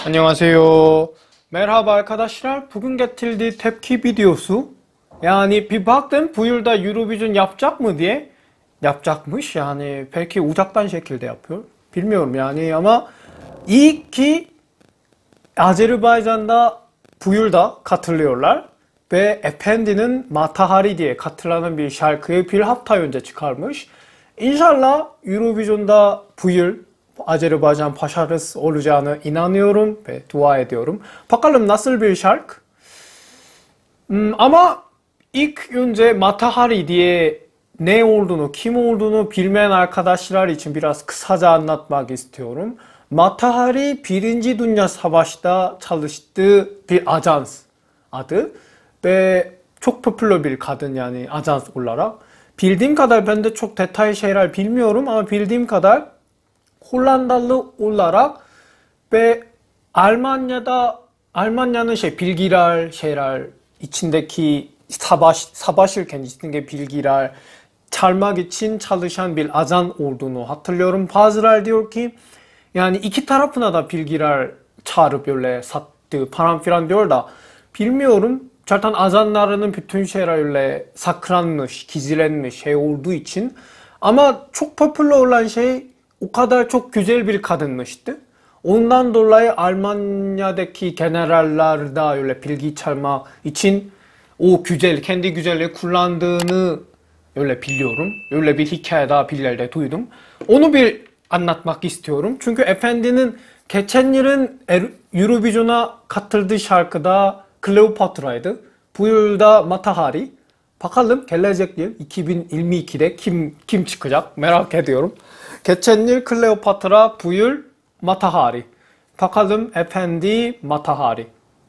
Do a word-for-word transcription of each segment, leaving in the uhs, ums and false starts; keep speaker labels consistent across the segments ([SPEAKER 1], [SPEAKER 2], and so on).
[SPEAKER 1] Anlayamaseyo. Merhaba arkadaşlar. Bugün getirdiği tepki videosu. Yani bir baktım bu yılda Eurovision yapacak mı diye. Yapacakmış. Yani belki uzaktan şekilde yapıyor. Bilmiyorum yani ama iyi ki Azerbaycan'da bu yılda katılıyorlar. Ve Efendi'nin Matahari diye katılanan bir şarkıyı bir hafta önce çıkarmış. İnşallah Eurovision'da bu yıl Azerbaycan başarısı olacağını inanıyorum ve dua ediyorum. Bakalım nasıl bir şarkı? Hmm, ama ilk önce Matahari diye ne olduğunu, kim olduğunu bilmeyen arkadaşlar için biraz kısaca anlatmak istiyorum. Matahari Birinci Dünya Savaş'ta çalıştığı bir ajans adı ve çok popüler bir kadın yani ajans olarak. Bildiğim kadar ben de çok detay şeyler bilmiyorum ama bildiğim kadar Hollandalı olarak ve Almanya'da Almanya'nın şey bilgiler şeyler içindeki savaş savaşırken içindeki bilgiler çalmak için çalışan bir ajan olduğunu hatırlıyorum. Bazıları diyor ki yani iki tarafına da bilgiler çağırıp böyle sattı falan filan diyor da bilmiyorum. Zaten ajanlarının bütün şeyler öyle saklanmış, gizlenmiş şey olduğu için. Ama çok popüler olan şey o kadar çok güzel bir kadınmıştı. Ondan dolayı Almanya'daki generaller da öyle bilgi çalmak için o güzel, kendi güzelliği kullandığını öyle biliyorum. Öyle bir hikaye daha bir yerde duydum. Onu bir anlatmak istiyorum. Çünkü Efendi'nin geçen yılın Eurovision'a katıldığı şarkıda Kleopatra'ydı. Bu yılda Matahari. Bakalım gelecek yıl iki bin yirmi ikide kim kim çıkacak merak ediyorum. Geçen yıl Kleopatra, bu yıl Matahari. Bakalım Efendi Matahari.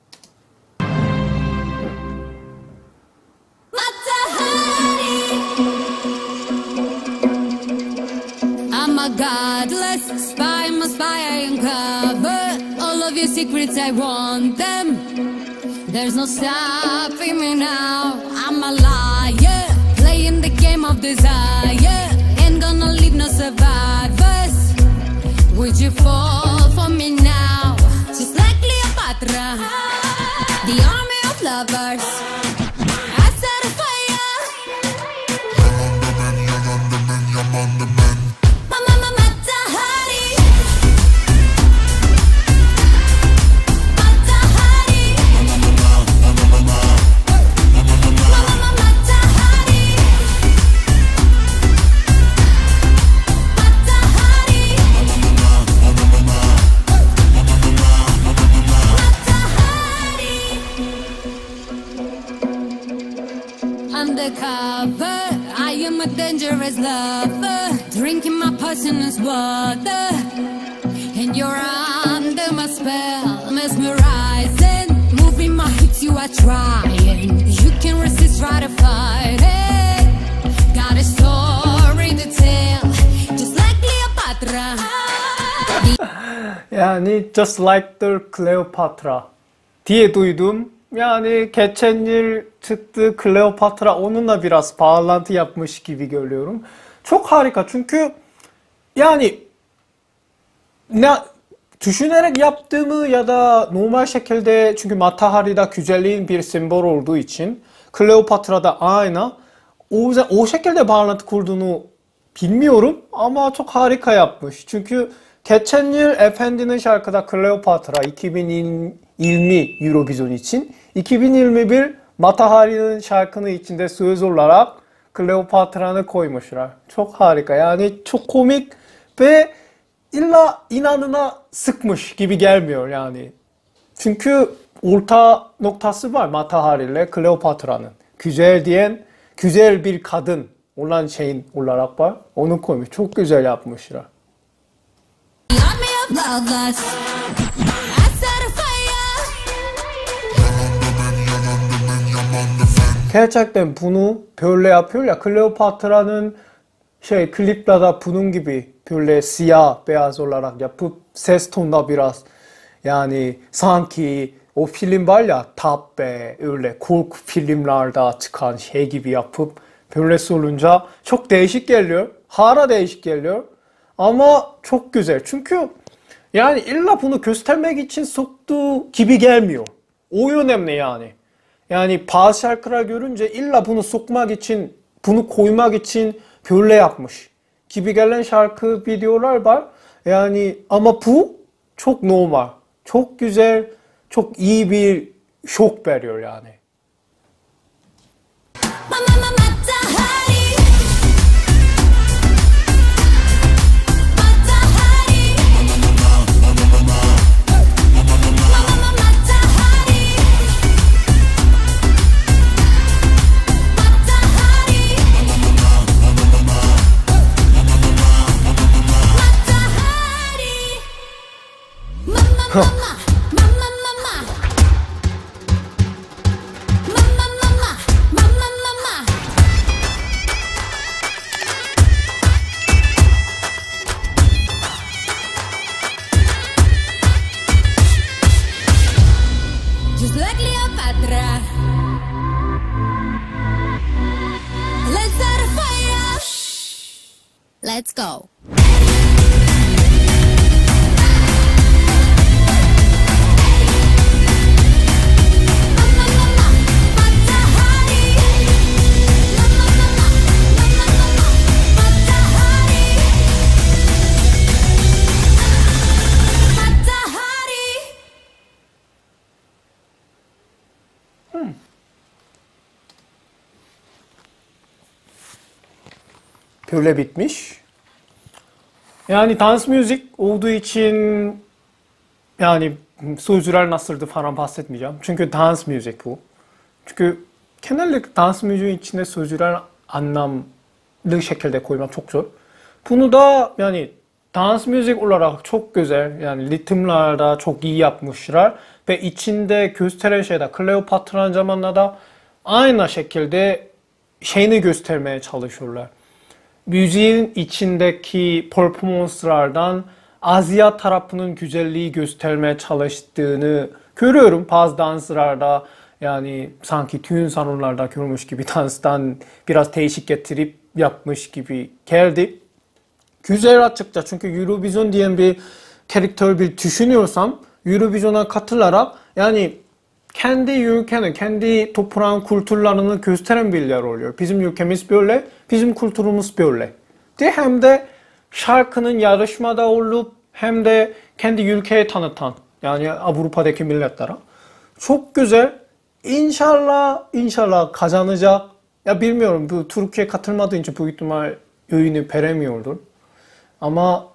[SPEAKER 2] I'm a godless spy, I'm a spy, I uncover all of your secrets, I want them. There's no stopping me now. I'm a liar, playing the game of desire. Ain't gonna leave no survivors. Would you fall for me now? Just like Cleopatra, the army of lovers. I set a fire.
[SPEAKER 3] I'm on the man, I'm on the man, I'm on the man.
[SPEAKER 2] Mama, mama, Matahari. Matahari. Mama, mama, Matahari. Matahari. Undercover, I am a dangerous lover, drinking my poisonous water, and you're under my spell, mesmerizing, moving my hips, you are trying, you can resist, try to fight it, got a story to tell, just like Cleopatra.
[SPEAKER 1] Yani just like the Cleopatra diye duydum. Yani geçen yıl çıktı Kleopatra onunla biraz bağlantı yapmış gibi görüyorum. Çok harika çünkü yani ne düşünerek yaptığımı ya da normal şekilde çünkü Matahari'da güzelliğin bir sembol olduğu için Kleopatra'da aynı o, o şekilde bağlantı kurduğunu bilmiyorum ama çok harika yapmış. Çünkü geçen yıl Efendi'nin şarkıda Kleopatra iki bin yirmi Eurovision için iki bin yirmi bir Matahari'nin şarkının içinde söz olarak Kleopatra'nı koymuşlar. Çok harika yani çok komik ve illa inanına sıkmış gibi gelmiyor yani. Çünkü orta noktası var Matahari ile Kleopatra'nın. Güzel diyen güzel bir kadın olan şeyin olarak var. Onu koymuş. Çok güzel yapmışlar.
[SPEAKER 2] The army of lovers. I set a fire.
[SPEAKER 3] I'm on the man, I'm on the man, I'm on the man.
[SPEAKER 1] Gerçekten bunu böyle yapıyor ya. Kleopatra'nın şey kliplerde bunun gibi böyle siyah beyaz olarak yapıp ses tonda biraz yani sanki o film var ya Tabbe öyle korku filmlerde çıkan şey gibi yapıp böyle sorunca çok değişik geliyor. Hala değişik geliyor. Ama çok güzel. Çünkü Yani illa bunu göstermek için soktuğu gibi gelmiyor. O önemli yani. Yani bazı şarkılar görünce illa bunu sokmak için, bunu koymak için böyle yapmış gibi gelen şarkı videolar var. Yani ama bu çok normal, çok güzel, çok iyi bir şok veriyor yani.
[SPEAKER 2] Just like Cleopatra, let's start a fire. Let's go.
[SPEAKER 1] Böyle bitmiş. Yani dans müzik olduğu için yani sözler nasıldı falan bahsetmeyeceğim. Çünkü dans müzik bu. Çünkü genellikle dans müziğin içinde sözler anlamlı şekilde koymak çok zor. Bunu da yani dans müzik olarak çok güzel, yani ritimlarda çok iyi yapmışlar ve içinde gösteren şeyde Kleopatra'nın zamanında aynı şekilde şeyini göstermeye çalışıyorlar. Müziğin içindeki performanslardan Asya tarafının güzelliği göstermeye çalıştığını görüyorum. Bazı danslarda yani sanki düğün salonlarda görmüş gibi danstan biraz değişik getirip yapmış gibi geldi. Güzel açıkça, çünkü Eurovision diyen bir karakter bir düşünüyorsam Eurovision'a katılarak yani kendi ülkenin, kendi toprağın kültürlerini gösteren bir yer oluyor. Bizim ülkemiz böyle, bizim kültürümüz böyle. De hem de şarkının yarışmada olup hem de kendi ülkeyi tanıtan, yani Avrupa'daki milletlere. Çok güzel. İnşallah, inşallah kazanacak. Ya bilmiyorum, bu Türkiye katılmadığı için büyük ihtimal öğünü veremiyordur. Ama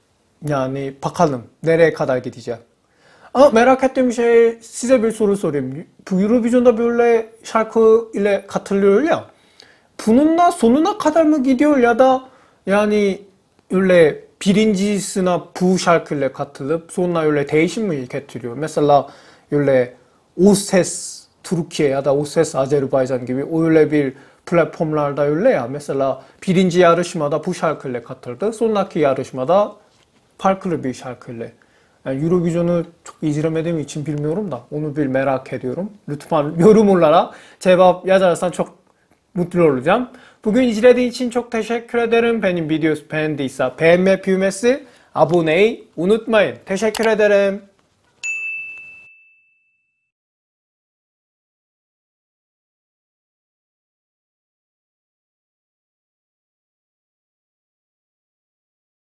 [SPEAKER 1] yani bakalım nereye kadar gidecek. Ama merak ettiğim şey, size bir soru sorayım. Bu Eurovision'da böyle şarkı ile katılıyor ya. Bununla sonuna kadar mı gidiyor ya da yani öyle birincisine bu şarkıyla katılıp sonra öyle değişim mi getiriyor? Mesela öyle O Ses Türkiye ya da O Ses Azerbaycan gibi öyle bir platformlarda öyle ya. Mesela birinci yarışmada bu şarkıyla katıldı. Sonraki yarışmada farklı bir şarkıyla. Yani Eurovision'u çok izlemediğim için bilmiyorum da onu bir merak ediyorum. Lütfen yorum olarak cevap yazarsan çok mutlu olacağım. Bugün izlediğin için çok teşekkür ederim. Benim videosu beğendiyse beğenme düğmesi, aboneyi unutmayın. Teşekkür ederim.